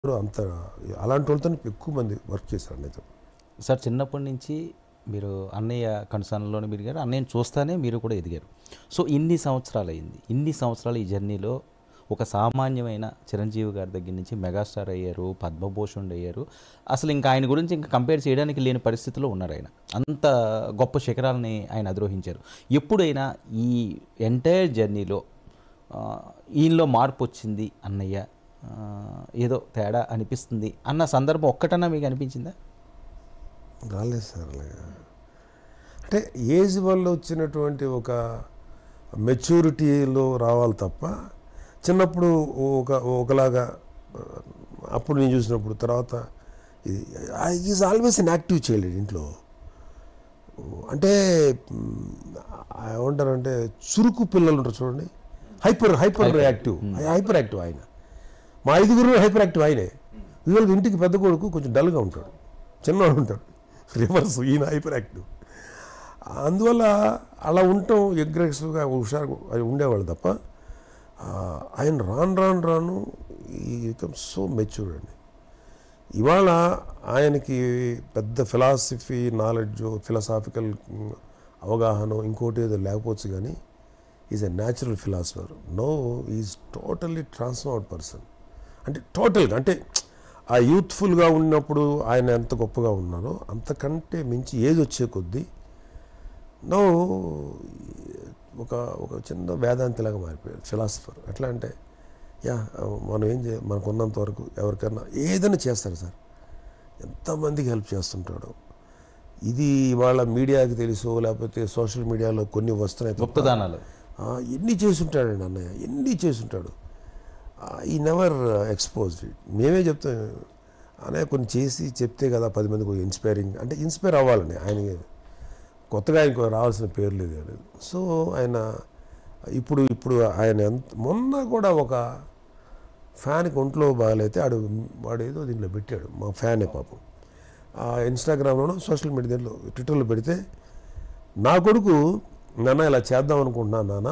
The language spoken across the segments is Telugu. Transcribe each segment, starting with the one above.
అంత అలాంటి వాళ్ళతో ఎక్కువ మంది వర్క్ చేశారు అన్నయ్యతో. సార్ చిన్నప్పటి నుంచి మీరు అన్నయ్య కన్సర్న్లోనే పెరిగారు, అన్నయ్యని చూస్తానే మీరు కూడా ఎదిగారు. సో ఇన్ని సంవత్సరాలు అయింది, ఇన్ని సంవత్సరాలు ఈ జర్నీలో ఒక సామాన్యమైన చిరంజీవి గారి దగ్గర నుంచి మెగాస్టార్ అయ్యారు, పద్మభూషణ్ అయ్యారు. అసలు ఇంకా ఆయన గురించి ఇంకా కంపేర్ చేయడానికి లేని పరిస్థితిలో ఉన్నారు ఆయన. అంత గొప్ప శిఖరాలని ఆయన అధిరోహించారు. ఎప్పుడైనా ఈ ఎంటైర్ జర్నీలో ఈయనలో మార్పు వచ్చింది అన్నయ్య, ఏదో తేడా అనిపిస్తుంది అన్న సందర్భం ఒక్కటన్నా మీకు అనిపించిందా? రాలేదు సార్ అలాగా. అంటే ఏజ్ వల్ల వచ్చినటువంటి ఒక మెచ్యూరిటీలో రావాలి తప్ప చిన్నప్పుడు ఒకలాగా అప్పుడు నేను చూసినప్పుడు తర్వాత is always an active child ఇంట్లో. అంటే ఏమంటారంటే చురుకు పిల్లలు ఉంటారు చూడండి, హైపర్ యాక్టివ్ ఆయన. మా 5 హైపర్ యాక్టివ్ ఆయనే. ఇవాళ ఇంటికి పెద్ద కొడుకు కొంచెం డల్గా ఉంటాడు, చిన్నవాడు ఉంటాడు, రివర్స్ ఈయన హైపర్ యాక్టివ్. అందువల్ల అలా ఉండటం అగ్రెసివ్గా హుషారుగా ఉండేవాళ్ళు తప్ప ఆయన రాను ఈ బికమ్ సో మెచ్యూర్డ్ అండి. ఇవాళ ఆయనకి పెద్ద ఫిలాసఫీ నాలెడ్జ్, ఫిలాసాఫికల్ అవగాహన ఇంకోటి ఏదో లేకపోవచ్చు, కానీ is a natural philosopher. No is totally transformed person. అంటే టోటల్గా అంటే ఆ యూత్ఫుల్గా ఉన్నప్పుడు ఆయన ఎంత గొప్పగా ఉన్నారో అంతకంటే మించి ఏజ్ వచ్చే కొద్దీ నో ఒక చిన్న వేదాంతిలాగా మారిపోయారు, ఫిలాసఫర్. ఎట్లా అంటే మనం మనకు ఉన్నంత వరకు ఎవరికైనా ఏదైనా చేస్తారు సార్, ఎంతమందికి హెల్ప్ చేస్తుంటాడు. ఇది వాళ్ళ మీడియాకి తెలుసో లేకపోతే సోషల్ మీడియాలో కొన్ని వస్తున్నాయి, గుప్తదానాలు ఎన్ని చేసుంటాడండి అన్నయ్య, ఎన్ని చేసుంటాడు. ఈ నెవర్ ఎక్స్పోజ్డ్. మేమే చెప్తాం అన్నయ్య కొన్ని చేసి చెప్తే కదా 10 మందికి ఇన్స్పైరింగ్, అంటే ఇన్స్పైర్ అవ్వాలని ఆయన కొత్తగా ఆయనకు రావాల్సిన పేరు లేదు. సో ఆయన ఇప్పుడు ఆయన మొన్న కూడా ఒక ఫ్యాన్కి ఒంట్లో బాగాలైతే వాడు ఏదో దీంట్లో పెట్టాడు, మా ఫ్యానే పాపం, ఇన్స్టాగ్రామ్లోనో సోషల్ మీడియా దీంట్లో ట్విట్టర్లో పెడితే నా కొడుకు నాన్న ఇలా చేద్దాం అనుకుంటున్నాను నాన్న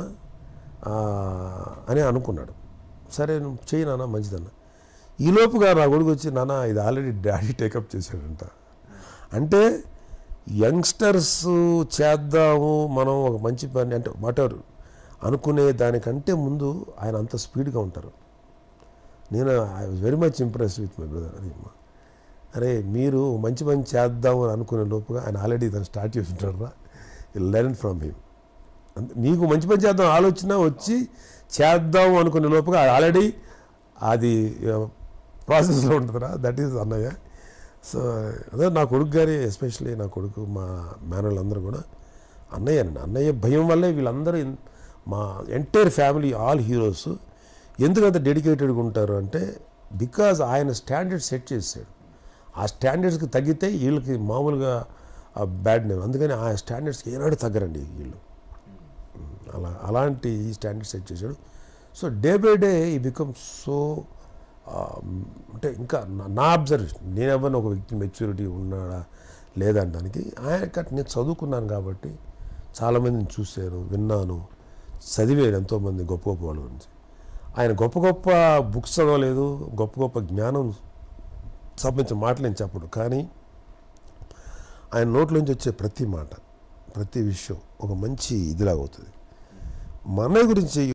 అని అనుకున్నాడు. సరే నువ్వు చేయి నాన్న మంచిదన్న. ఈలోపుగా నా కొడుకు వచ్చి నాన్న ఇది ఆల్రెడీ డాడీ టేకప్ చేశాడంట. అంటే యంగ్స్టర్స్ చేద్దాము మనం ఒక మంచి పని అంటే వాటెవర్ అనుకునే దానికంటే ముందు ఆయన అంత స్పీడ్గా ఉంటారు. నేను I was very much impress with my brother. అది అరే మీరు మంచి పని చేద్దాము అని అనుకునే లోపుగా ఆయన ఆల్రెడీ దాన్ని స్టార్ట్ చేసి ఉంటారా, లెర్న్ ఫ్రమ్ హిమ్. నీకు మంచి పని చేద్దాం ఆలోచన వచ్చి చేద్దాం అనుకునే లోపుగా ఆల్రెడీ అది ప్రాసెస్లో ఉంటుందిరా. దట్ ఈజ్ అన్నయ్య. సో అదే నా కొడుకు గారి, ఎస్పెషల్లీ నా కొడుకు, మా మేనర్లందరూ కూడా అన్నయ్య భయం వల్లే వీళ్ళందరూ మా ఎంటైర్ ఫ్యామిలీ ఆల్ హీరోస్ ఎందుకంత డెడికేటెడ్గా ఉంటారు అంటే బికాజ్ ఆయన స్టాండర్డ్ సెట్ చేశాడు. ఆ స్టాండర్డ్స్కి తగ్గితే వీళ్ళకి మామూలుగా బ్యాడ్ నేమ్. అందుకని ఆ స్టాండర్డ్స్కి ఏనాడు తగ్గరండి వీళ్ళు. అలాంటి ఈ స్టాండర్డ్ సెట్ చేశాడు. సో డే బై డే ఈ బికమ్ సో అంటే ఇంకా నా అబ్జర్వేషన్, నేను ఎవరిని ఒక వ్యక్తి మెచ్యూరిటీ ఉన్నాడా లేదనడానికి నేను చదువుకున్నాను కాబట్టి చాలామందిని చూశాను, విన్నాను, చదివాను ఎంతోమంది గొప్ప వాళ్ళ గురించి. ఆయన గొప్ప బుక్స్ చదవలేదు, గొప్ప జ్ఞానం సంబంధించిన మాటలు నేను చెప్పడు, కానీ ఆయన నోట్లోంచి వచ్చే ప్రతి మాట, ప్రతి విషయం ఒక మంచి ఇదిలాగా అవుతుంది. మన గురించి